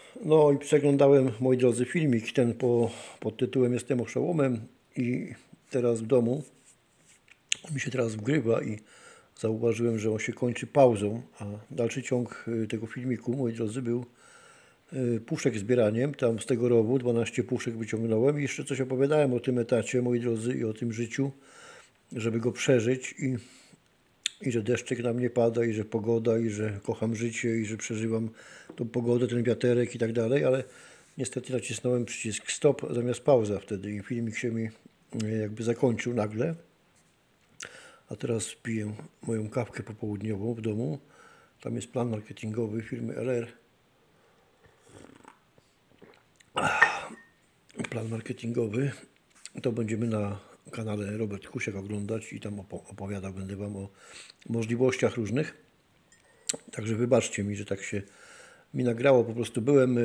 No i przeglądałem, moi drodzy, filmik ten pod tytułem Jestem oszołomem i teraz w domu mi się teraz wgrywa i zauważyłem, że on się kończy pauzą, a dalszy ciąg tego filmiku, moi drodzy, był puszek zbieraniem. Tam z tego rowu 12 puszek wyciągnąłem i jeszcze coś opowiadałem o tym etacie, moi drodzy, i o tym życiu, żeby go przeżyć i że deszczek na mnie pada, i że pogoda, i że kocham życie, i że przeżywam tą pogodę, ten wiaterek i tak dalej, ale niestety nacisnąłem przycisk stop zamiast pauza wtedy i filmik się mi jakby zakończył nagle. A teraz piję moją kawkę popołudniową w domu. Tam jest plan marketingowy firmy LR. Plan marketingowy. To będziemy na kanale Robert Kusiak oglądać i tam opowiadał będę Wam o możliwościach różnych. Także wybaczcie mi, że tak się mi nagrało. Po prostu byłem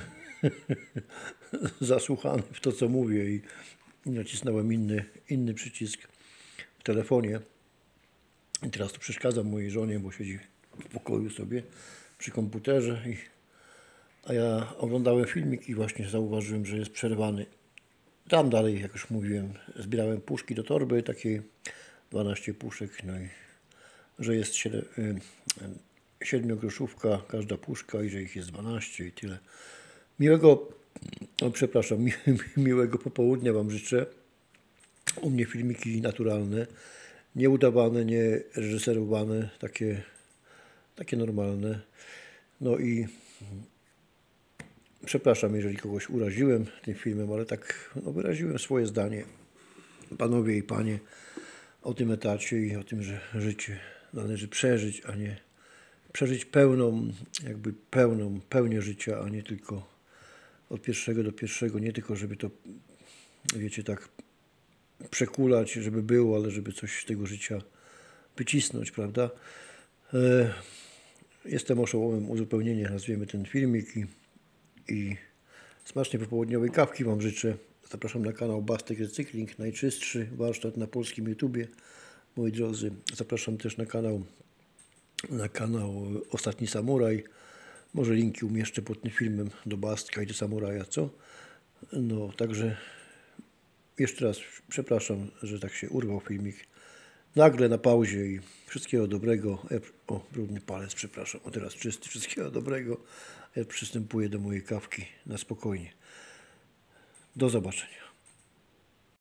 zasłuchany w to, co mówię i nacisnąłem inny przycisk w telefonie. I teraz to przeszkadzam mojej żonie, bo siedzi w pokoju sobie przy komputerze. A ja oglądałem filmik i właśnie zauważyłem, że jest przerwany. Tam dalej, jak już mówiłem, zbierałem puszki do torby, takiej 12 puszek, no i że jest 7-groszówka każda puszka i że ich jest 12 i tyle. Miłego popołudnia Wam życzę. U mnie filmiki naturalne, nieudawane, nie reżyserowane, takie normalne. No i przepraszam, jeżeli kogoś uraziłem tym filmem, ale tak wyraziłem swoje zdanie, panowie i panie, o tym etacie i o tym, że życie należy przeżyć, a nie przeżyć pełnię życia, a nie tylko od pierwszego do pierwszego, nie tylko żeby to, wiecie, tak przekulać, żeby było, ale żeby coś z tego życia wycisnąć, prawda? Jestem oszołomem, uzupełnienie, nazwiemy ten filmik i smacznej popołudniowej kawki Wam życzę. Zapraszam na kanał Bastek Recykling, najczystszy warsztat na polskim YouTubie, moi drodzy. Zapraszam też na kanał Ostatni Samuraj. Może linki umieszczę pod tym filmem do Bastka i do Samuraja, co? No, także jeszcze raz przepraszam, że tak się urwał filmik. Nagle na pauzie i wszystkiego dobrego. O, brudny palec, przepraszam. O, teraz czysty. Wszystkiego dobrego. Ja przystępuję do mojej kawki na spokojnie. Do zobaczenia.